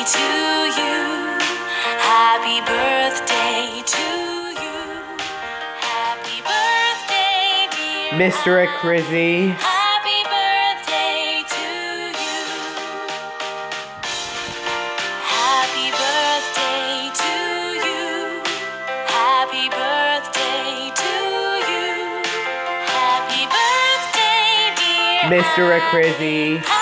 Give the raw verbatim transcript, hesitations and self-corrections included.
to you. Happy birthday to you. Happy birthday, dear Mister Acrizzy. Happy birthday to you. Happy birthday to you. Happy birthday to you. Happy birthday, dear Mister Acrizzy.